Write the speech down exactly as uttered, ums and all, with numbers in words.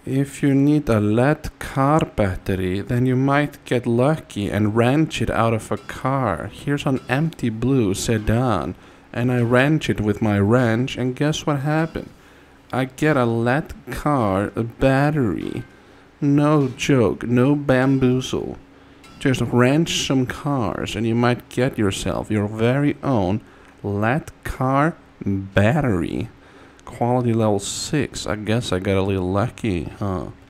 If you need a lead car battery, then you might get lucky and wrench it out of a car. Here's an empty blue sedan, and I wrench it with my wrench, and guess what happened? I get a lead car battery. No joke, no bamboozle. Just wrench some cars, and you might get yourself your very own lead car battery. Quality level six. I guess I got a little lucky, huh?